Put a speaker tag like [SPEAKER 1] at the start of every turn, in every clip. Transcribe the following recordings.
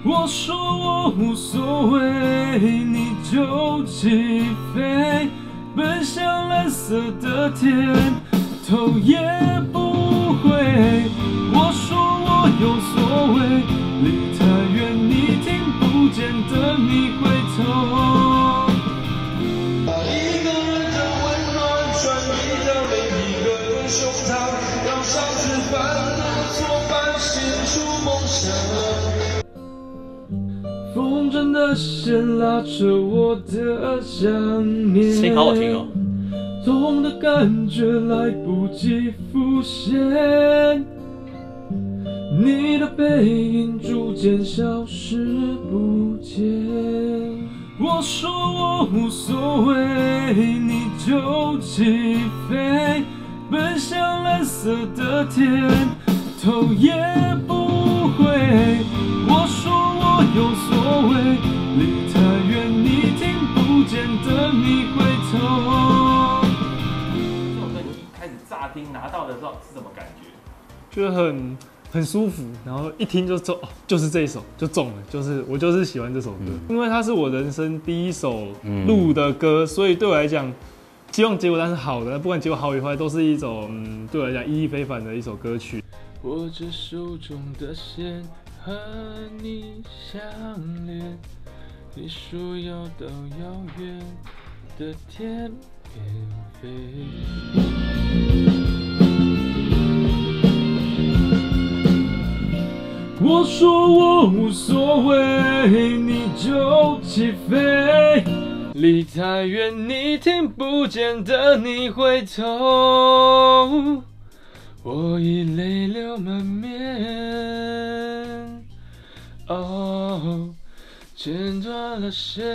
[SPEAKER 1] 我说我无所谓，你就起飞，奔向蓝色的天，头也不回。我说我有所谓，离太远你听不见的你回头。
[SPEAKER 2] 把一个人的温暖转移到另一个人胸膛，让上次犯的错反写出梦想。
[SPEAKER 1] 风筝的线拉扯我的想念，
[SPEAKER 3] 声音好好听哦。
[SPEAKER 1] 痛的感觉来不及浮现，你的背影逐渐消失不见。我说我无所谓，你就起飞，奔向蓝色的天，头也不回。我说我有所谓，离太远你听不见的你回头。
[SPEAKER 3] 这首歌你一开始乍听拿到的时候是什么感觉？
[SPEAKER 1] 觉得很舒服，然后一听就中，就是这一首就中了，我就是喜欢这首歌，因为它是我人生第一首录的歌，所以对我来讲，希望结果当然是好的，不管结果好与坏，都是一种对我来讲意义非凡的一首歌曲。握着手中的线和你相连，你说要到遥远的天边飞。我说我无所谓，你就起飞，离太远你听不见的你回头，我已泪流满面，哦，剪断了线。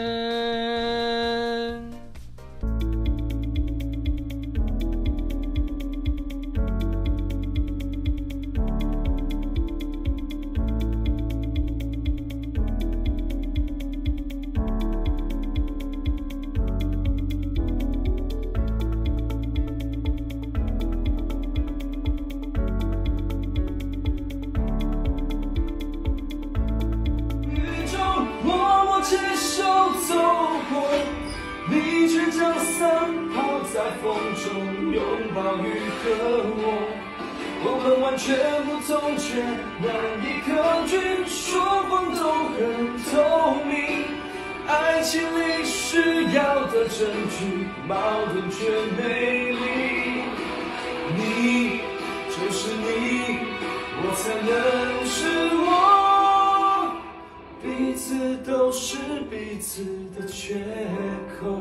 [SPEAKER 2] 牵手走过，你却将伞抛在风中，拥抱雨和我们完全不同，却难以抗拒，说谎都很透明。爱情里需要的证据，矛盾却美丽。你就是你，我才能是我。彼此都是彼此的缺口，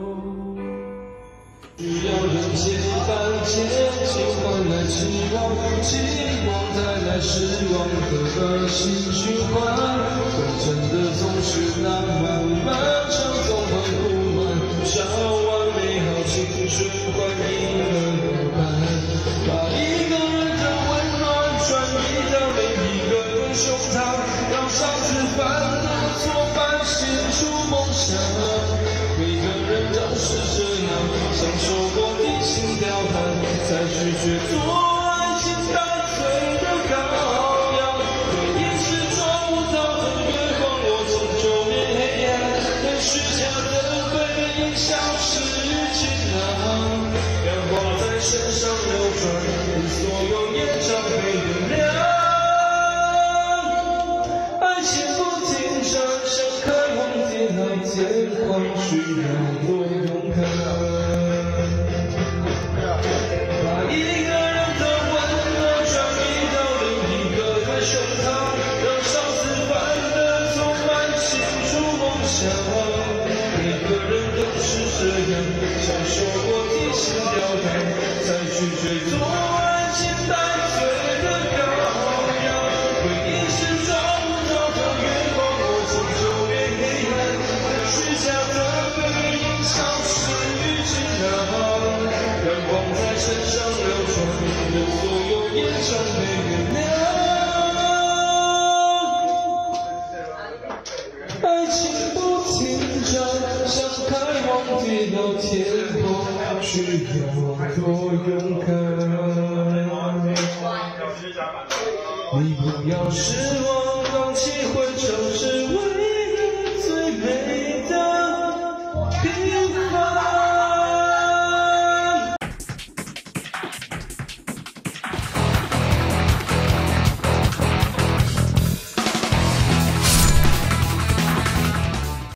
[SPEAKER 2] 需要人间般前进换来期望，期望带来失望和恶性循环。人生的总是那么漫长，总很不满，烧完美好青春换一个人伴，把一个人的温暖转移到另一个人胸膛，让上次犯写出梦想，每个人都是这样，享受过提心吊胆，才拒绝做爱情带罪的羔羊。回忆是抓不到的月光，我从就变黑暗，任虚假的背影消失于晴朗，阳光在身上流转，任所有业障被原谅。爱情不停站，想开往地老天荒，需要多勇敢。把一个人的温暖转移到另一个人胸膛，让上次犯的错反写出梦想。每个人都是这样，享受过提心吊胆，才拒绝做爱情带罪的羔羊。回忆是抓不到的月光，我从就变黑暗，虚假的背影消失于晴朗，阳光在身上流转，任所有业障被原谅。爱情不停站，想开往地老天荒，需要多勇敢。你不要失望，放弃会城市。 平